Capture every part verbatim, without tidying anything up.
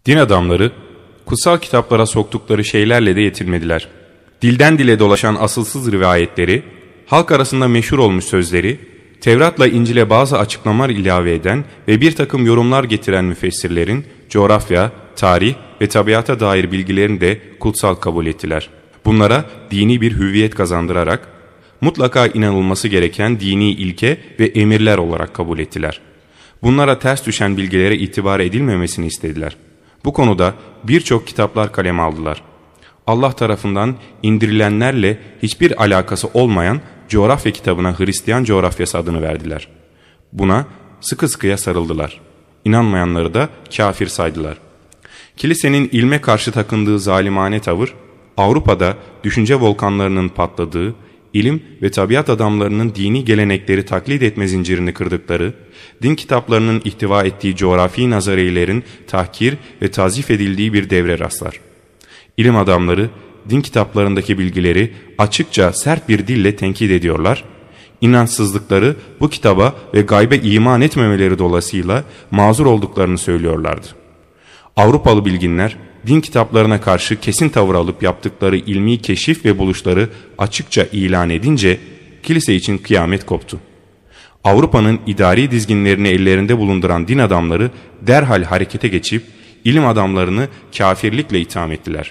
Din adamları kutsal kitaplara soktukları şeylerle de yetinmediler. Dilden dile dolaşan asılsız rivayetleri, halk arasında meşhur olmuş sözleri, Tevrat'la İncil'e bazı açıklamalar ilave eden ve bir takım yorumlar getiren müfessirlerin coğrafya, tarih ve tabiata dair bilgilerini de kutsal kabul ettiler. Bunlara dini bir hüviyet kazandırarak mutlaka inanılması gereken dini ilke ve emirler olarak kabul ettiler. Bunlara ters düşen bilgilere itibar edilmemesini istediler. Bu konuda birçok kitaplar kaleme aldılar. Allah tarafından indirilenlerle hiçbir alakası olmayan coğrafya kitabına Hristiyan coğrafyası adını verdiler. Buna sıkı sıkıya sarıldılar. İnanmayanları da kafir saydılar. Kilisenin ilme karşı takındığı zalimane tavır, Avrupa'da düşünce volkanlarının patladığı, ilim ve tabiat adamlarının dini gelenekleri taklit etme zincirini kırdıkları, din kitaplarının ihtiva ettiği coğrafi nazariyelerin tahkir ve tazif edildiği bir devre rastlar. İlim adamları din kitaplarındaki bilgileri açıkça sert bir dille tenkit ediyorlar, inançsızlıkları bu kitaba ve gaybe iman etmemeleri dolayısıyla mazur olduklarını söylüyorlardı. Avrupalı bilginler din kitaplarına karşı kesin tavır alıp yaptıkları ilmi keşif ve buluşları açıkça ilan edince kilise için kıyamet koptu. Avrupa'nın idari dizginlerini ellerinde bulunduran din adamları derhal harekete geçip ilim adamlarını kafirlikle itham ettiler.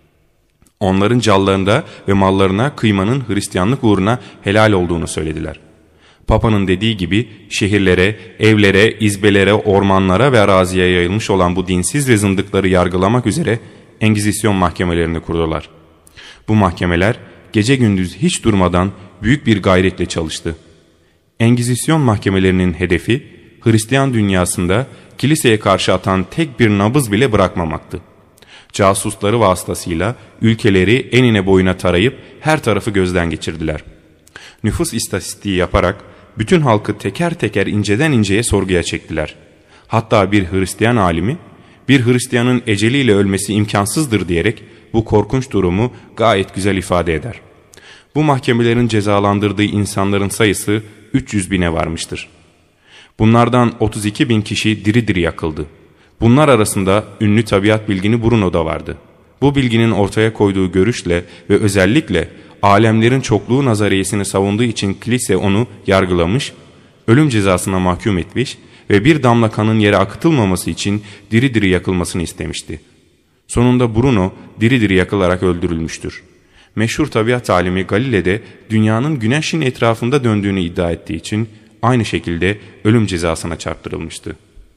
Onların callarında ve mallarına kıymanın Hristiyanlık uğruna helal olduğunu söylediler. Papa'nın dediği gibi şehirlere, evlere, izbelere, ormanlara ve araziye yayılmış olan bu dinsiz ve zındıkları yargılamak üzere Engizisyon mahkemelerini kurdular. Bu mahkemeler gece gündüz hiç durmadan büyük bir gayretle çalıştı. Engizisyon mahkemelerinin hedefi Hristiyan dünyasında kiliseye karşı atan tek bir nabız bile bırakmamaktı. Casusları vasıtasıyla ülkeleri enine boyuna tarayıp her tarafı gözden geçirdiler. Nüfus istatistiği yaparak bütün halkı teker teker inceden inceye sorguya çektiler. Hatta bir Hristiyan alimi, bir Hristiyanın eceliyle ölmesi imkansızdır diyerek bu korkunç durumu gayet güzel ifade eder. Bu mahkemelerin cezalandırdığı insanların sayısı üç yüz bine varmıştır. Bunlardan otuz iki bin kişi diri diri yakıldı. Bunlar arasında ünlü tabiat bilgini Bruno da vardı. Bu bilginin ortaya koyduğu görüşle ve özellikle alemlerin çokluğu nazariyesini savunduğu için kilise onu yargılamış, ölüm cezasına mahkum etmiş ve bir damla kanın yere akıtılmaması için diri diri yakılmasını istemişti. Sonunda Bruno diri diri yakılarak öldürülmüştür. Meşhur tabiat alimi Galile dünyanın güneşin etrafında döndüğünü iddia ettiği için aynı şekilde ölüm cezasına çarptırılmıştı.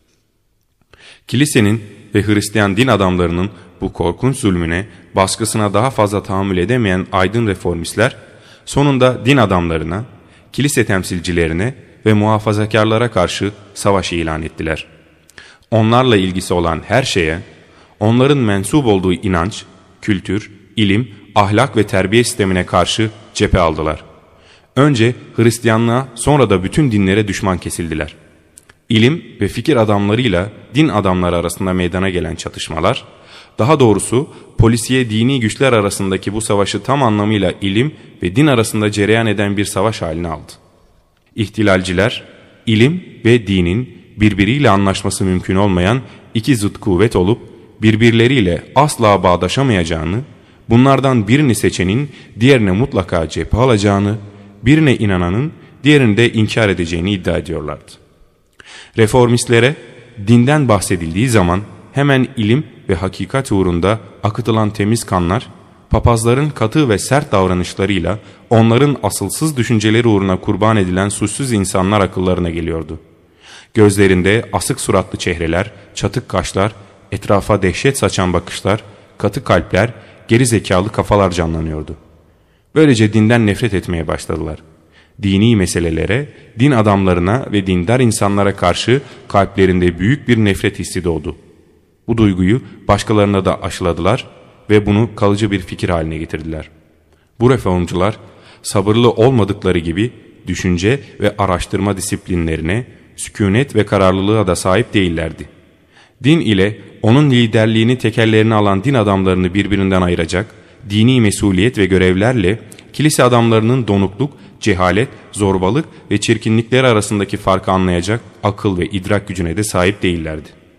Kilisenin ve Hristiyan din adamlarının bu korkunç zulmüne, baskısına daha fazla tahammül edemeyen aydın reformistler, sonunda din adamlarına, kilise temsilcilerine ve muhafazakarlara karşı savaş ilan ettiler. Onlarla ilgisi olan her şeye, onların mensup olduğu inanç, kültür, ilim, ahlak ve terbiye sistemine karşı cephe aldılar. Önce Hristiyanlığa, sonra da bütün dinlere düşman kesildiler. İlim ve fikir adamlarıyla din adamları arasında meydana gelen çatışmalar, daha doğrusu polisiye dini güçler arasındaki bu savaşı tam anlamıyla ilim ve din arasında cereyan eden bir savaş haline aldı. İhtilalciler, ilim ve dinin birbiriyle anlaşması mümkün olmayan iki zıt kuvvet olup birbirleriyle asla bağdaşamayacağını, bunlardan birini seçenin diğerine mutlaka cephe alacağını, birine inananın diğerini de inkar edeceğini iddia ediyorlardı. Reformistlere dinden bahsedildiği zaman hemen ilim ve hakikat uğrunda akıtılan temiz kanlar, papazların katı ve sert davranışlarıyla onların asılsız düşünceleri uğruna kurban edilen suçsuz insanlar akıllarına geliyordu. Gözlerinde asık suratlı çehreler, çatık kaşlar, etrafa dehşet saçan bakışlar, katı kalpler, geri zekalı kafalar canlanıyordu. Böylece dinden nefret etmeye başladılar. Dini meselelere, din adamlarına ve dindar insanlara karşı kalplerinde büyük bir nefret hissi doğdu. Bu duyguyu başkalarına da aşıladılar ve bunu kalıcı bir fikir haline getirdiler. Bu reformcular sabırlı olmadıkları gibi düşünce ve araştırma disiplinlerine, sükunet ve kararlılığa da sahip değillerdi. Din ile onun liderliğini tekellerine alan din adamlarını birbirinden ayıracak dini mesuliyet ve görevlerle kilise adamlarının donukluk, cehalet, zorbalık ve çirkinlikleri arasındaki farkı anlayacak akıl ve idrak gücüne de sahip değillerdi.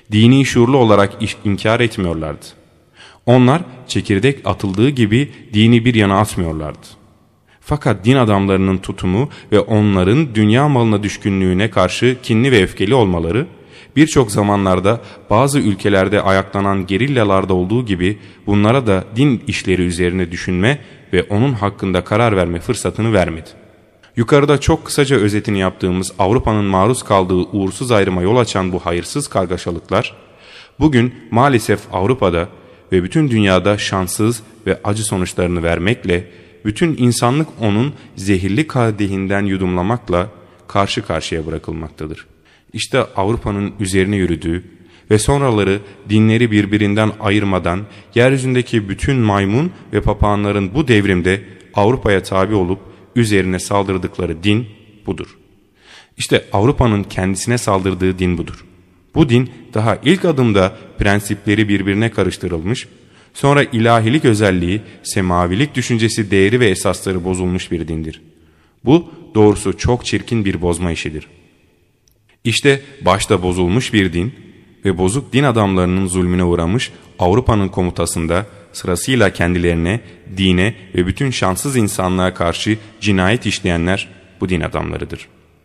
Dini şuurlu olarak inkar etmiyorlardı. Onlar çekirdek atıldığı gibi dini bir yana atmıyorlardı. Fakat din adamlarının tutumu ve onların dünya malına düşkünlüğüne karşı kinli ve öfkeli olmaları, birçok zamanlarda bazı ülkelerde ayaklanan gerillalarda olduğu gibi bunlara da din işleri üzerine düşünme ve onun hakkında karar verme fırsatını vermedi. Yukarıda çok kısaca özetini yaptığımız Avrupa'nın maruz kaldığı uğursuz ayrıma yol açan bu hayırsız kargaşalıklar, bugün maalesef Avrupa'da ve bütün dünyada şanssız ve acı sonuçlarını vermekle, bütün insanlık onun zehirli kadehinden yudumlamakla karşı karşıya bırakılmaktadır. İşte Avrupa'nın üzerine yürüdüğü ve sonraları dinleri birbirinden ayırmadan yeryüzündeki bütün maymun ve papağanların bu devrimde Avrupa'ya tabi olup üzerine saldırdıkları din budur. İşte Avrupa'nın kendisine saldırdığı din budur. Bu din daha ilk adımda prensipleri birbirine karıştırılmış, sonra ilahilik özelliği, semavilik düşüncesi değeri ve esasları bozulmuş bir dindir. Bu doğrusu çok çirkin bir bozma işidir. İşte başta bozulmuş bir din ve bozuk din adamlarının zulmüne uğramış Avrupa'nın komutasında sırasıyla kendilerine, dine ve bütün şanssız insanlığa karşı cinayet işleyenler bu din adamlarıdır.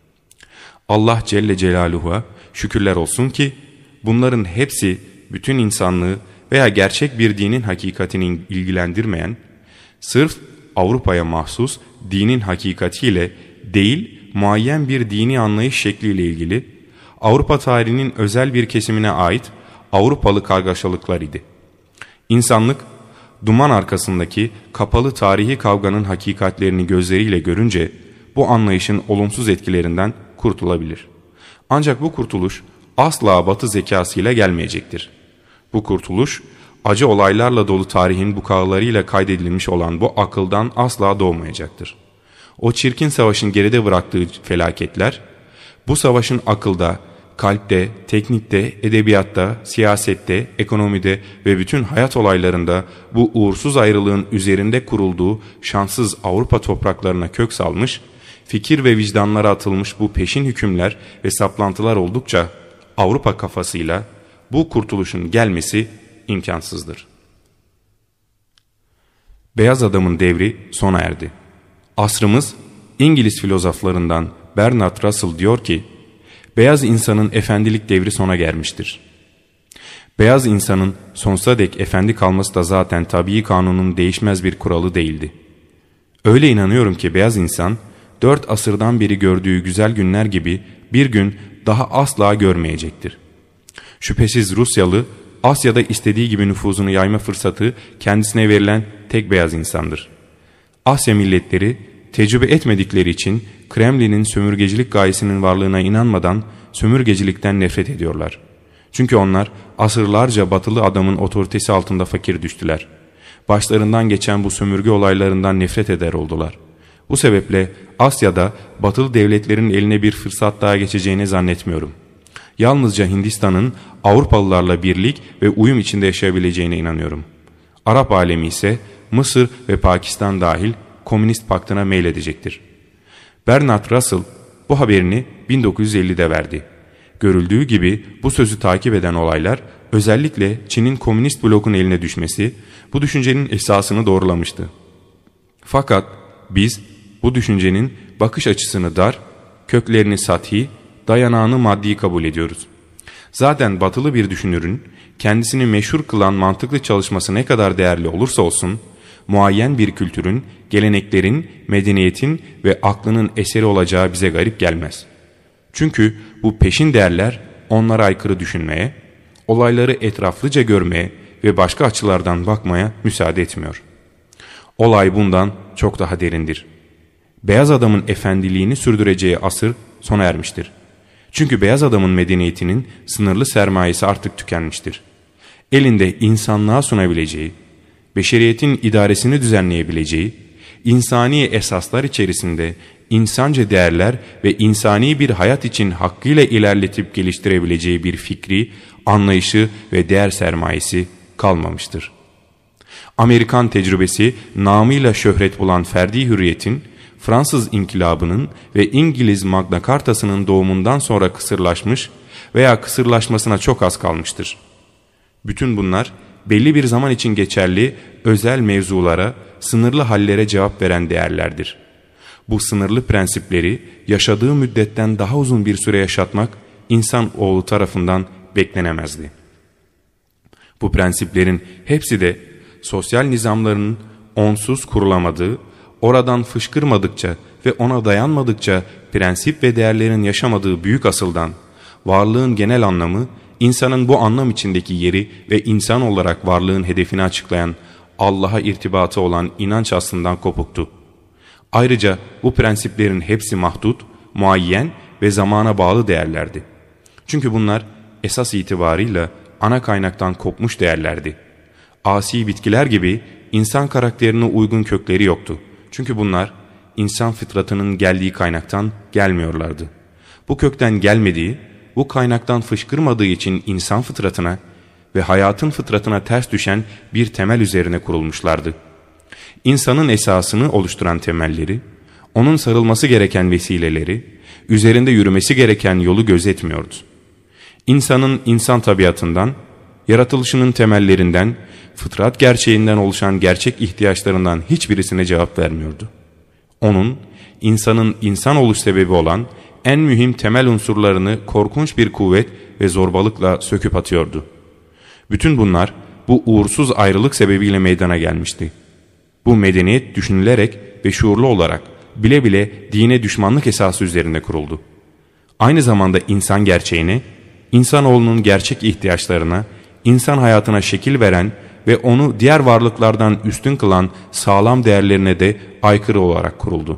Allah Celle Celaluhu'ya şükürler olsun ki bunların hepsi bütün insanlığı veya gerçek bir dinin hakikatini ilgilendirmeyen, sırf Avrupa'ya mahsus dinin hakikatiyle değil, muayyen bir dini anlayış şekliyle ilgili, Avrupa tarihinin özel bir kesimine ait Avrupalı kargaşalıklar idi. İnsanlık, duman arkasındaki kapalı tarihi kavganın hakikatlerini gözleriyle görünce bu anlayışın olumsuz etkilerinden kurtulabilir. Ancak bu kurtuluş asla Batı zekasıyla gelmeyecektir. Bu kurtuluş, acı olaylarla dolu tarihin bukağılarıyla kaydedilmiş olan bu akıldan asla doğmayacaktır. O çirkin savaşın geride bıraktığı felaketler, bu savaşın akılda, kalpte, teknikte, edebiyatta, siyasette, ekonomide ve bütün hayat olaylarında bu uğursuz ayrılığın üzerinde kurulduğu şanssız Avrupa topraklarına kök salmış, fikir ve vicdanlara atılmış bu peşin hükümler ve saplantılar oldukça Avrupa kafasıyla bu kurtuluşun gelmesi imkansızdır. Beyaz adamın devri sona erdi. Asrımız İngiliz filozoflarından Bernard Russell diyor ki, beyaz insanın efendilik devri sona gelmiştir. Beyaz insanın sonsuza dek efendi kalması da zaten tabii kanunun değişmez bir kuralı değildi. Öyle inanıyorum ki beyaz insan, dört asırdan beri gördüğü güzel günler gibi bir gün daha asla görmeyecektir. Şüphesiz Rusyalı, Asya'da istediği gibi nüfuzunu yayma fırsatı kendisine verilen tek beyaz insandır. Asya milletleri, tecrübe etmedikleri için Kremlin'in sömürgecilik gayesinin varlığına inanmadan sömürgecilikten nefret ediyorlar. Çünkü onlar asırlarca batılı adamın otoritesi altında fakir düştüler. Başlarından geçen bu sömürge olaylarından nefret eder oldular. Bu sebeple Asya'da batılı devletlerin eline bir fırsat daha geçeceğini zannetmiyorum. Yalnızca Hindistan'ın Avrupalılarla birlik ve uyum içinde yaşayabileceğine inanıyorum. Arap alemi ise Mısır ve Pakistan dahil Komünist Paktı'na meyledecektir. Bernard Russell bu haberini bin dokuz yüz ellide verdi. Görüldüğü gibi bu sözü takip eden olaylar özellikle Çin'in komünist blokun eline düşmesi bu düşüncenin esasını doğrulamıştı. Fakat biz bu düşüncenin bakış açısını dar, köklerini sathi, dayanağını maddi kabul ediyoruz. Zaten batılı bir düşünürün kendisini meşhur kılan mantıklı çalışması ne kadar değerli olursa olsun, muayyen bir kültürün, geleneklerin, medeniyetin ve aklının eseri olacağı bize garip gelmez. Çünkü bu peşin değerler onlara aykırı düşünmeye, olayları etraflıca görmeye ve başka açılardan bakmaya müsaade etmiyor. Olay bundan çok daha derindir. Beyaz adamın efendiliğini sürdüreceği asır sona ermiştir. Çünkü beyaz adamın medeniyetinin sınırlı sermayesi artık tükenmiştir. Elinde insanlığa sunabileceği, beşeriyetin idaresini düzenleyebileceği, insani esaslar içerisinde insanca değerler ve insani bir hayat için hakkıyla ilerletip geliştirebileceği bir fikri, anlayışı ve değer sermayesi kalmamıştır. Amerikan tecrübesi namıyla şöhret bulan ferdi hürriyetin, Fransız İnkılabı'nın ve İngiliz Magna Carta'sının doğumundan sonra kısırlaşmış veya kısırlaşmasına çok az kalmıştır. Bütün bunlar belli bir zaman için geçerli özel mevzulara, sınırlı hallere cevap veren değerlerdir. Bu sınırlı prensipleri yaşadığı müddetten daha uzun bir süre yaşatmak insan oğlu tarafından beklenemezdi. Bu prensiplerin hepsi de sosyal nizamlarının onsuz kurulamadığı, oradan fışkırmadıkça ve ona dayanmadıkça prensip ve değerlerin yaşamadığı büyük asıldan, varlığın genel anlamı, insanın bu anlam içindeki yeri ve insan olarak varlığın hedefini açıklayan Allah'a irtibatı olan inanç aslından kopuktu. Ayrıca bu prensiplerin hepsi mahdut, muayyen ve zamana bağlı değerlerdi. Çünkü bunlar esas itibarıyla ana kaynaktan kopmuş değerlerdi. Asi bitkiler gibi insan karakterine uygun kökleri yoktu. Çünkü bunlar insan fıtratının geldiği kaynaktan gelmiyorlardı. Bu kökten gelmediği, bu kaynaktan fışkırmadığı için insan fıtratına ve hayatın fıtratına ters düşen bir temel üzerine kurulmuşlardı. İnsanın esasını oluşturan temelleri, onun sarılması gereken vesileleri, üzerinde yürümesi gereken yolu gözetmiyordu. İnsanın insan tabiatından, yaratılışının temellerinden, fıtrat gerçeğinden oluşan gerçek ihtiyaçlarından hiçbirisine cevap vermiyordu. Onun, insanın insan oluş sebebi olan en mühim temel unsurlarını korkunç bir kuvvet ve zorbalıkla söküp atıyordu. Bütün bunlar bu uğursuz ayrılık sebebiyle meydana gelmişti. Bu medeniyet düşünülerek ve şuurlu olarak bile bile dine düşmanlık esası üzerinde kuruldu. Aynı zamanda insan gerçeğine, insanoğlunun gerçek ihtiyaçlarına, insan hayatına şekil veren ve onu diğer varlıklardan üstün kılan sağlam değerlerine de aykırı olarak kuruldu.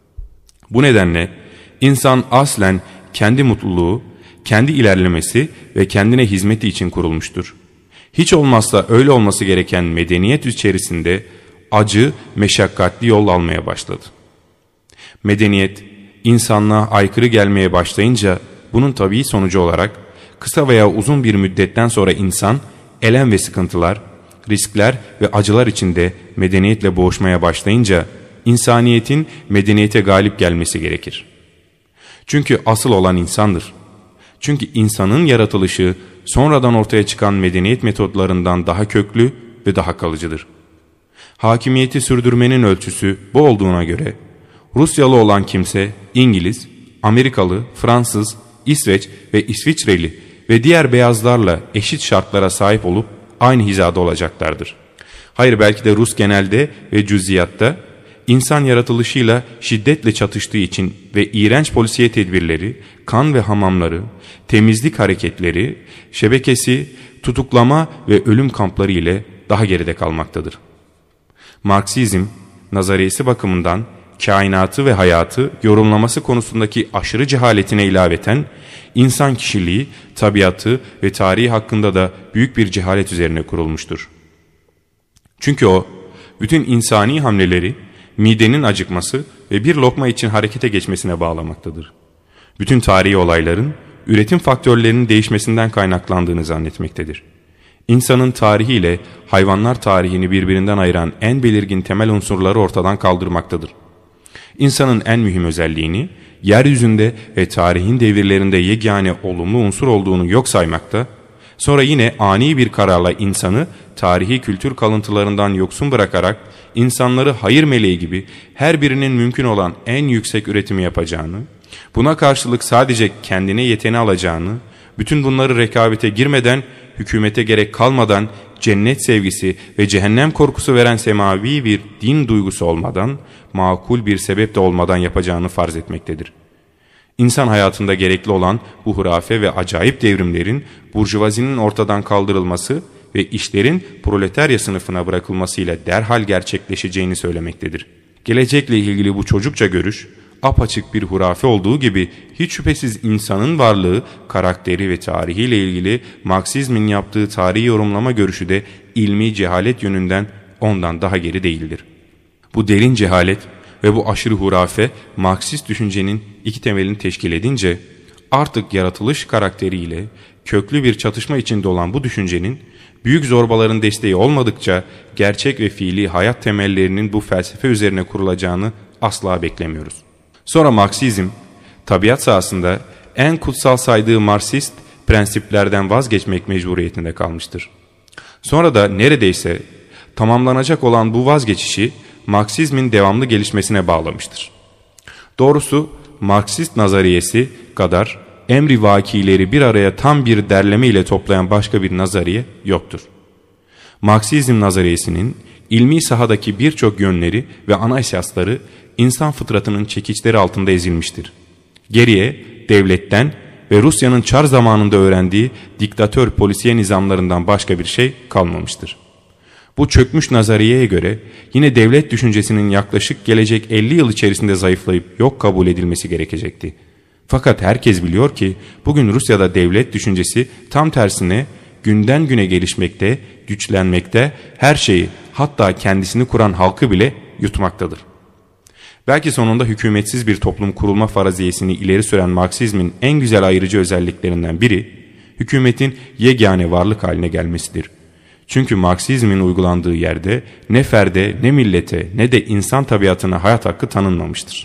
Bu nedenle insan aslen kendi mutluluğu, kendi ilerlemesi ve kendine hizmeti için kurulmuştur. Hiç olmazsa öyle olması gereken medeniyet içerisinde acı, meşakkatli yol almaya başladı. Medeniyet, insanlığa aykırı gelmeye başlayınca bunun tabii sonucu olarak kısa veya uzun bir müddetten sonra insan elem ve sıkıntılar, riskler ve acılar içinde medeniyetle boğuşmaya başlayınca insaniyetin medeniyete galip gelmesi gerekir. Çünkü asıl olan insandır. Çünkü insanın yaratılışı sonradan ortaya çıkan medeniyet metodlarından daha köklü ve daha kalıcıdır. Hakimiyeti sürdürmenin ölçüsü bu olduğuna göre Rusyalı olan kimse İngiliz, Amerikalı, Fransız, İsveç ve İsviçreli ve diğer beyazlarla eşit şartlara sahip olup aynı hizada olacaklardır. Hayır, belki de Rus genelde ve cüz'iyatta insan yaratılışıyla şiddetle çatıştığı için ve iğrenç polisiye tedbirleri, kan ve hamamları, temizlik hareketleri, şebekesi, tutuklama ve ölüm kampları ile daha geride kalmaktadır. Marksizm, nazariyesi bakımından kainatı ve hayatı yorumlaması konusundaki aşırı cehaletine ilaveten, insan kişiliği, tabiatı ve tarihi hakkında da büyük bir cehalet üzerine kurulmuştur. Çünkü o, bütün insani hamleleri, midenin acıkması ve bir lokma için harekete geçmesine bağlamaktadır. Bütün tarihi olayların, üretim faktörlerinin değişmesinden kaynaklandığını zannetmektedir. İnsanın tarihi ile hayvanlar tarihini birbirinden ayıran en belirgin temel unsurları ortadan kaldırmaktadır. İnsanın en mühim özelliğini, yeryüzünde ve tarihin devirlerinde yegane olumlu unsur olduğunu yok saymakta, sonra yine ani bir kararla insanı tarihi kültür kalıntılarından yoksun bırakarak insanları hayır meleği gibi her birinin mümkün olan en yüksek üretimi yapacağını, buna karşılık sadece kendine yeteni alacağını, bütün bunları rekabete girmeden, hükümete gerek kalmadan, cennet sevgisi ve cehennem korkusu veren semavi bir din duygusu olmadan, makul bir sebep de olmadan yapacağını farz etmektedir. İnsan hayatında gerekli olan bu hurafe ve acayip devrimlerin burjuvazinin ortadan kaldırılması ve işlerin proletarya sınıfına bırakılmasıyla derhal gerçekleşeceğini söylemektedir. Gelecekle ilgili bu çocukça görüş, apaçık bir hurafe olduğu gibi hiç şüphesiz insanın varlığı, karakteri ve tarihiyle ilgili Marksizmin yaptığı tarihi yorumlama görüşü de ilmi cehalet yönünden ondan daha geri değildir. Bu derin cehalet ve bu aşırı hurafe Marksist düşüncenin iki temelini teşkil edince artık yaratılış karakteriyle köklü bir çatışma içinde olan bu düşüncenin büyük zorbaların desteği olmadıkça gerçek ve fiili hayat temellerinin bu felsefe üzerine kurulacağını asla beklemiyoruz. Sonra Marksizm, tabiat sahasında en kutsal saydığı Marksist prensiplerden vazgeçmek mecburiyetinde kalmıştır. Sonra da neredeyse tamamlanacak olan bu vazgeçişi Marksizmin devamlı gelişmesine bağlamıştır. Doğrusu Marksist nazariyesi kadar emri vakileri bir araya tam bir derleme ile toplayan başka bir nazariye yoktur. Marksizm nazariyesinin ilmi sahadaki birçok yönleri ve ana esasları insan fıtratının çekiçleri altında ezilmiştir. Geriye devletten ve Rusya'nın Çar zamanında öğrendiği diktatör polisiye nizamlarından başka bir şey kalmamıştır. Bu çökmüş nazariyeye göre yine devlet düşüncesinin yaklaşık gelecek elli yıl içerisinde zayıflayıp yok kabul edilmesi gerekecekti. Fakat herkes biliyor ki bugün Rusya'da devlet düşüncesi tam tersine günden güne gelişmekte, güçlenmekte, her şeyi hatta kendisini kuran halkı bile yutmaktadır. Belki sonunda hükümetsiz bir toplum kurulma faraziyesini ileri süren Marksizmin en güzel ayırıcı özelliklerinden biri, hükümetin yegane varlık haline gelmesidir. Çünkü Marksizmin uygulandığı yerde ne ferde, ne millete, ne de insan tabiatına hayat hakkı tanınmamıştır.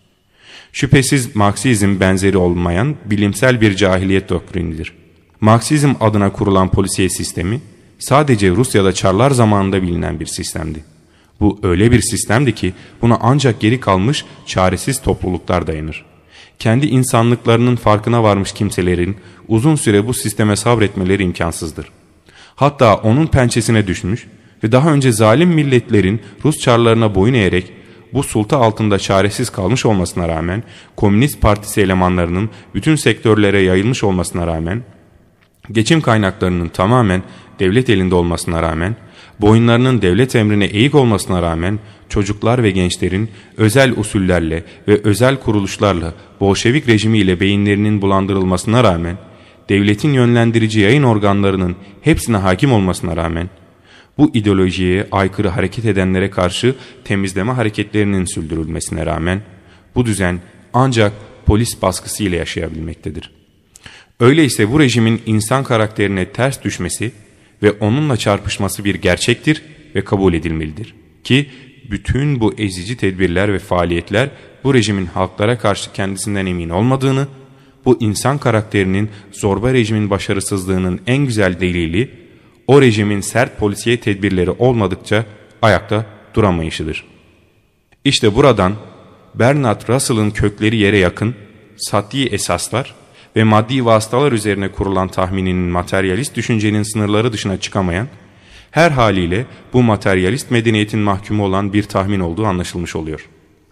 Şüphesiz Marksizm benzeri olmayan bilimsel bir cahiliyet doktrinidir. Marksizm adına kurulan polisiye sistemi sadece Rusya'da Çarlar zamanında bilinen bir sistemdi. Bu öyle bir sistemdi ki buna ancak geri kalmış çaresiz topluluklar dayanır. Kendi insanlıklarının farkına varmış kimselerin uzun süre bu sisteme sabretmeleri imkansızdır. Hatta onun pençesine düşmüş ve daha önce zalim milletlerin Rus Çarlarına boyun eğerek bu sulta altında çaresiz kalmış olmasına rağmen, Komünist Partisi elemanlarının bütün sektörlere yayılmış olmasına rağmen, geçim kaynaklarının tamamen devlet elinde olmasına rağmen, boyunlarının devlet emrine eğik olmasına rağmen, çocuklar ve gençlerin özel usullerle ve özel kuruluşlarla Bolşevik rejimiyle beyinlerinin bulandırılmasına rağmen, devletin yönlendirici yayın organlarının hepsine hakim olmasına rağmen, bu ideolojiye aykırı hareket edenlere karşı temizleme hareketlerinin sürdürülmesine rağmen, bu düzen ancak polis baskısıyla yaşayabilmektedir. Öyleyse bu rejimin insan karakterine ters düşmesi ve onunla çarpışması bir gerçektir ve kabul edilmelidir. Ki bütün bu ezici tedbirler ve faaliyetler bu rejimin halklara karşı kendisinden emin olmadığını, bu insan karakterinin zorba rejimin başarısızlığının en güzel delili, o rejimin sert polisiye tedbirleri olmadıkça ayakta duramayışıdır. İşte buradan Bernard Russell'ın kökleri yere yakın, sat'i esaslar ve maddi vasıtalar üzerine kurulan tahmininin materyalist düşüncenin sınırları dışına çıkamayan, her haliyle bu materyalist medeniyetin mahkumu olan bir tahmin olduğu anlaşılmış oluyor.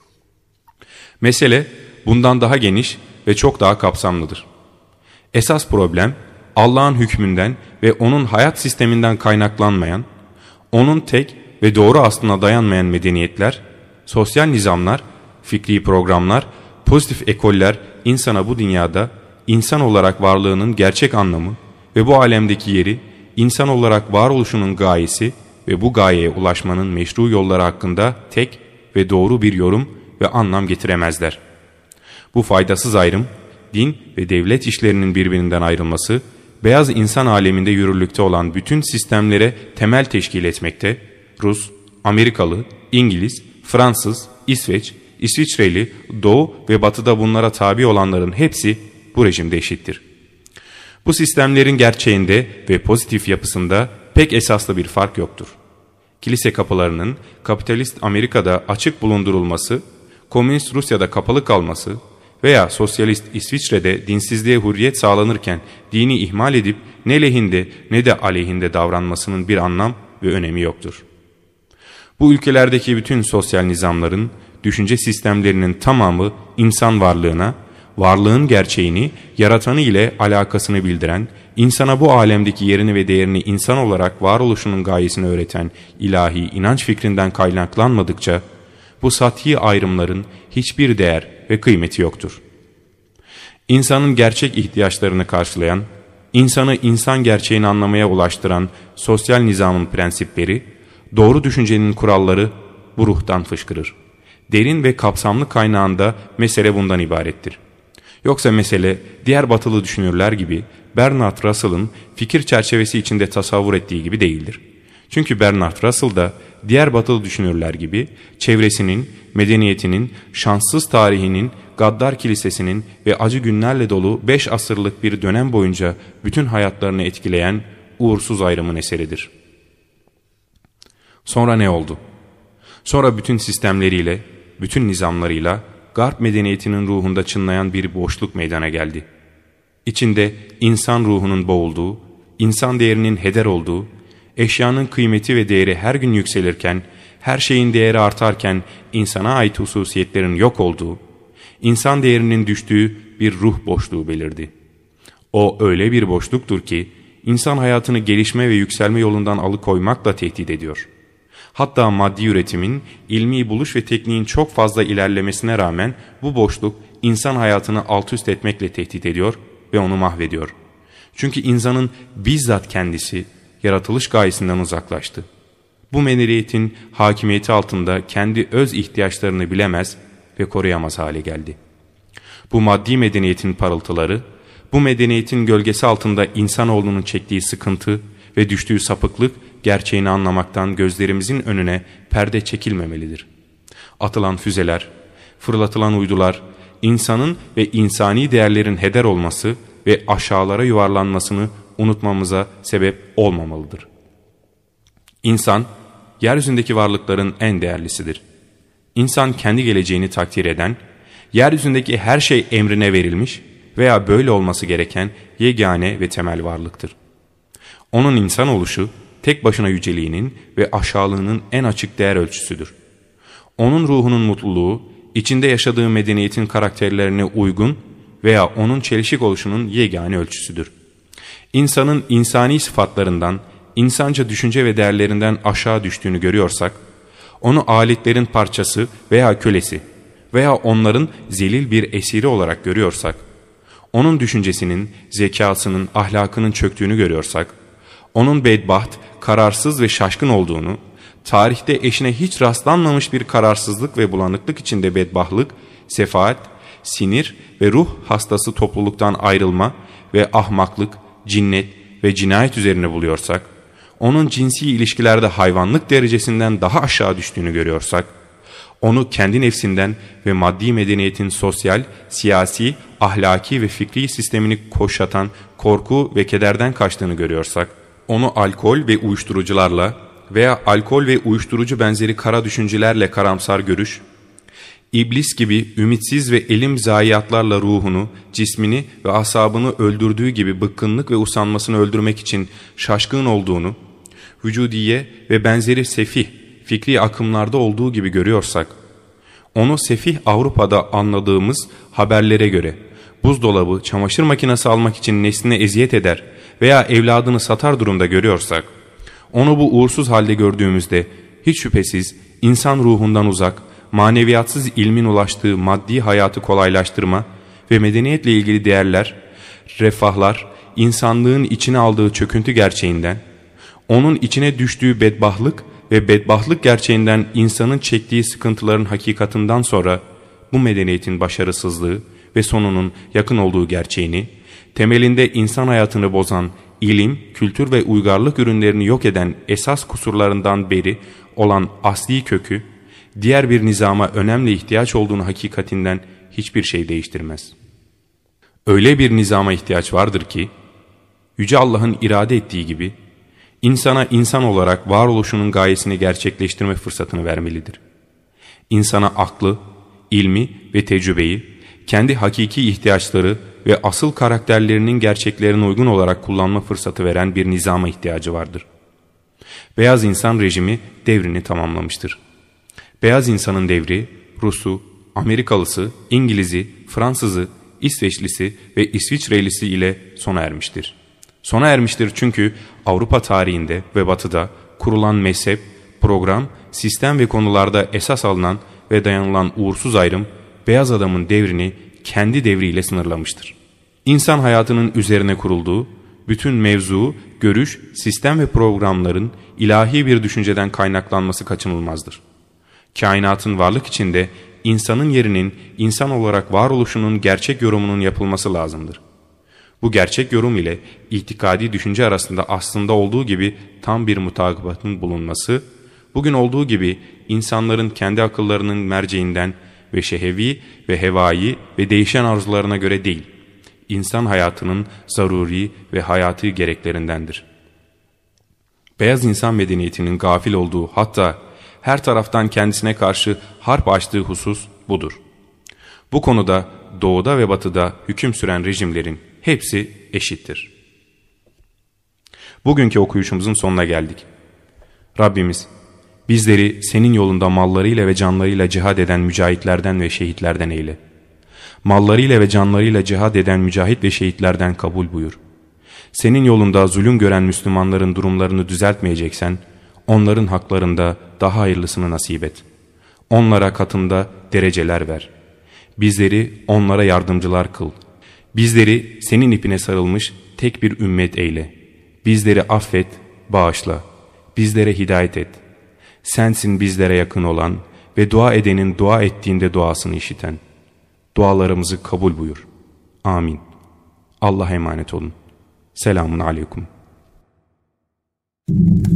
Mesele bundan daha geniş ve çok daha kapsamlıdır. Esas problem, Allah'ın hükmünden ve onun hayat sisteminden kaynaklanmayan, onun tek ve doğru aslına dayanmayan medeniyetler, sosyal nizamlar, fikri programlar, pozitif ekoller insana bu dünyada insan olarak varlığının gerçek anlamı ve bu alemdeki yeri, insan olarak varoluşunun gayesi ve bu gayeye ulaşmanın meşru yolları hakkında tek ve doğru bir yorum ve anlam getiremezler. Bu faydasız ayrım, din ve devlet işlerinin birbirinden ayrılması, beyaz insan aleminde yürürlükte olan bütün sistemlere temel teşkil etmekte, Rus, Amerikalı, İngiliz, Fransız, İsveç, İsviçreli, Doğu ve Batı'da bunlara tabi olanların hepsi bu rejimde eşittir. Bu sistemlerin gerçeğinde ve pozitif yapısında pek esaslı bir fark yoktur. Kilise kapılarının kapitalist Amerika'da açık bulundurulması, komünist Rusya'da kapalı kalması veya sosyalist İsviçre'de dinsizliğe hürriyet sağlanırken dini ihmal edip ne lehinde ne de aleyhinde davranmasının bir anlam ve önemi yoktur. Bu ülkelerdeki bütün sosyal nizamların, düşünce sistemlerinin tamamı insan varlığına, varlığın gerçeğini, yaratanı ile alakasını bildiren, insana bu alemdeki yerini ve değerini insan olarak varoluşunun gayesini öğreten ilahi inanç fikrinden kaynaklanmadıkça, bu sathi ayrımların hiçbir değer ve kıymeti yoktur. İnsanın gerçek ihtiyaçlarını karşılayan, insanı insan gerçeğini anlamaya ulaştıran sosyal nizamın prensipleri, doğru düşüncenin kuralları bu ruhtan fışkırır. Derin ve kapsamlı kaynağında mesele bundan ibarettir. Yoksa mesele diğer batılı düşünürler gibi Bernard Russell'ın fikir çerçevesi içinde tasavvur ettiği gibi değildir. Çünkü Bernard Russell da diğer batılı düşünürler gibi çevresinin, medeniyetinin, şanssız tarihinin, gaddar kilisesinin ve acı günlerle dolu beş asırlık bir dönem boyunca bütün hayatlarını etkileyen uğursuz ayrımın eseridir. Sonra ne oldu? Sonra bütün sistemleriyle, bütün nizamlarıyla Garp medeniyetinin ruhunda çınlayan bir boşluk meydana geldi. İçinde insan ruhunun boğulduğu, insan değerinin heder olduğu, eşyanın kıymeti ve değeri her gün yükselirken, her şeyin değeri artarken insana ait hususiyetlerin yok olduğu, insan değerinin düştüğü bir ruh boşluğu belirdi. O öyle bir boşluktur ki, insan hayatını gelişme ve yükselme yolundan alıkoymakla tehdit ediyor. Hatta maddi üretimin, ilmi buluş ve tekniğin çok fazla ilerlemesine rağmen bu boşluk insan hayatını alt üst etmekle tehdit ediyor ve onu mahvediyor. Çünkü insanın bizzat kendisi yaratılış gayesinden uzaklaştı. Bu medeniyetin hakimiyeti altında kendi öz ihtiyaçlarını bilemez ve koruyamaz hale geldi. Bu maddi medeniyetin parıltıları, bu medeniyetin gölgesi altında insanoğlunun çektiği sıkıntı ve düştüğü sapıklık gerçeğini anlamaktan gözlerimizin önüne perde çekilmemelidir. Atılan füzeler, fırlatılan uydular, insanın ve insani değerlerin heder olması ve aşağılara yuvarlanmasını unutmamıza sebep olmamalıdır. İnsan, yeryüzündeki varlıkların en değerlisidir. İnsan kendi geleceğini takdir eden, yeryüzündeki her şey emrine verilmiş veya böyle olması gereken yegane ve temel varlıktır. Onun insan oluşu, tek başına yüceliğinin ve aşağılığının en açık değer ölçüsüdür. Onun ruhunun mutluluğu, içinde yaşadığı medeniyetin karakterlerine uygun veya onun çelişik oluşunun yegane ölçüsüdür. İnsanın insani sıfatlarından, insanca düşünce ve değerlerinden aşağı düştüğünü görüyorsak, onu aletlerin parçası veya kölesi veya onların zelil bir esiri olarak görüyorsak, onun düşüncesinin, zekasının, ahlakının çöktüğünü görüyorsak, onun bedbaht, kararsız ve şaşkın olduğunu, tarihte eşine hiç rastlanmamış bir kararsızlık ve bulanıklık içinde bedbahtlık, sefaat, sinir ve ruh hastası topluluktan ayrılma ve ahmaklık, cinnet ve cinayet üzerine buluyorsak, onun cinsi ilişkilerde hayvanlık derecesinden daha aşağı düştüğünü görüyorsak, onu kendi nefsinden ve maddi medeniyetin sosyal, siyasi, ahlaki ve fikri sistemini koşatan korku ve kederden kaçtığını görüyorsak, onu alkol ve uyuşturucularla veya alkol ve uyuşturucu benzeri kara düşüncelerle karamsar görüş, İblis gibi ümitsiz ve elim zayiatlarla ruhunu, cismini ve asabını öldürdüğü gibi bıkkınlık ve usanmasını öldürmek için şaşkın olduğunu, vücudiye ve benzeri sefih, fikri akımlarda olduğu gibi görüyorsak, onu sefih Avrupa'da anladığımız haberlere göre, buzdolabı, çamaşır makinesi almak için nesline eziyet eder veya evladını satar durumda görüyorsak, onu bu uğursuz halde gördüğümüzde hiç şüphesiz insan ruhundan uzak, maneviyatsız ilmin ulaştığı maddi hayatı kolaylaştırma ve medeniyetle ilgili değerler, refahlar, insanlığın içine aldığı çöküntü gerçeğinden, onun içine düştüğü bedbahtlık ve bedbahtlık gerçeğinden insanın çektiği sıkıntıların hakikatinden sonra bu medeniyetin başarısızlığı ve sonunun yakın olduğu gerçeğini, temelinde insan hayatını bozan, ilim, kültür ve uygarlık ürünlerini yok eden esas kusurlarından beri olan asli kökü, diğer bir nizama önemli ihtiyaç olduğunu hakikatinden hiçbir şey değiştirmez. Öyle bir nizama ihtiyaç vardır ki, Yüce Allah'ın irade ettiği gibi, insana insan olarak varoluşunun gayesini gerçekleştirme fırsatını vermelidir. İnsana aklı, ilmi ve tecrübeyi, kendi hakiki ihtiyaçları ve asıl karakterlerinin gerçeklerine uygun olarak kullanma fırsatı veren bir nizama ihtiyacı vardır. Beyaz insan rejimi devrini tamamlamıştır. Beyaz insanın devri, Rus'u, Amerikalısı, İngiliz'i, Fransız'ı, İsveçlisi ve İsviçrelisi ile sona ermiştir. Sona ermiştir çünkü Avrupa tarihinde ve Batı'da kurulan mezhep, program, sistem ve konularda esas alınan ve dayanılan uğursuz ayrım, beyaz adamın devrini kendi devriyle sınırlamıştır. İnsan hayatının üzerine kurulduğu, bütün mevzu, görüş, sistem ve programların ilahi bir düşünceden kaynaklanması kaçınılmazdır. Kainatın varlık içinde insanın yerinin insan olarak varoluşunun gerçek yorumunun yapılması lazımdır. Bu gerçek yorum ile itikadi düşünce arasında aslında olduğu gibi tam bir mutakabatın bulunması, bugün olduğu gibi insanların kendi akıllarının merceğinden ve şehevi ve hevai ve değişen arzularına göre değil, insan hayatının zaruri ve hayatı gereklerindendir. Beyaz insan medeniyetinin gafil olduğu, hatta her taraftan kendisine karşı harp açtığı husus budur. Bu konuda doğuda ve batıda hüküm süren rejimlerin hepsi eşittir. Bugünkü okuyuşumuzun sonuna geldik. Rabbimiz bizleri senin yolunda mallarıyla ve canlarıyla cihad eden mücahitlerden ve şehitlerden eyle. Mallarıyla ve canlarıyla cihad eden mücahit ve şehitlerden kabul buyur. Senin yolunda zulüm gören Müslümanların durumlarını düzeltmeyeceksen, onların haklarında daha hayırlısını nasip et. Onlara katında dereceler ver. Bizleri onlara yardımcılar kıl. Bizleri senin ipine sarılmış tek bir ümmet eyle. Bizleri affet, bağışla. Bizlere hidayet et. Sensin bizlere yakın olan ve dua edenin dua ettiğinde duasını işiten. Dualarımızı kabul buyur. Amin. Allah'a emanet olun. Selamun aleyküm.